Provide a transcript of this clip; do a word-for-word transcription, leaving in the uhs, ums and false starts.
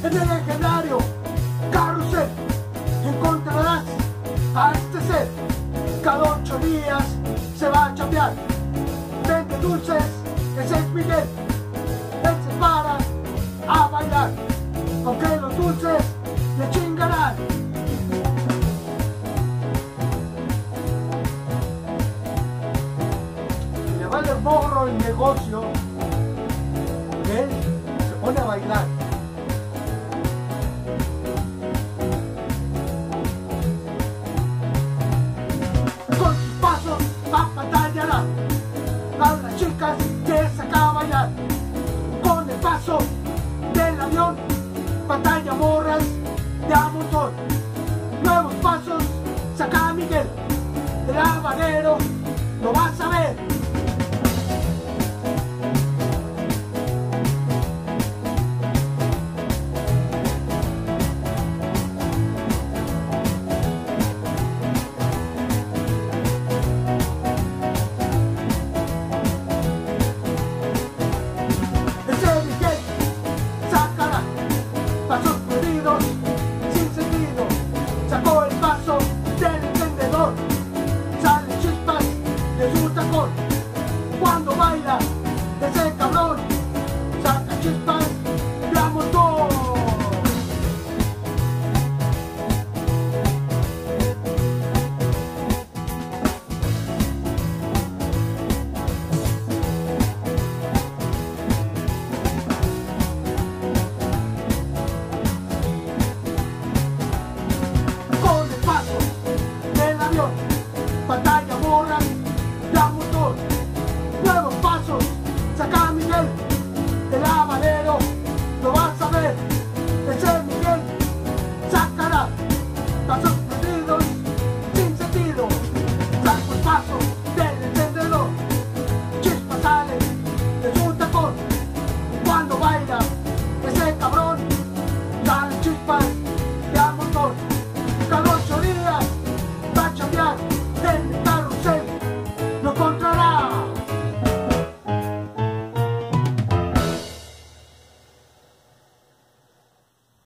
En el legendario carrusel encontrarás a este ser. Cada ocho días se va a chambear. Vende dulces, ese es Miguel. Él se para a bailar, aunque los dulces le chingarán. Y le vale morro el negocio, él se pone a bailar. Con sus pasos apantallará a las chicas que saca a bailar. Con el paso del avión pantalla morras de a montón. Nuevos pasos saca a Miguel. El habanero lo vas a ver.